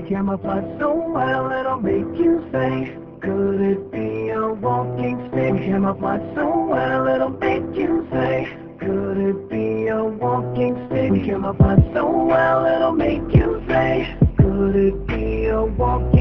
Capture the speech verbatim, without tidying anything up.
camouflage so well it'll make you say, could it be a walking stick? Camouflage so well it'll make you say, could it be a walking stick? Camouflage so well it'll make you say, could it be a walking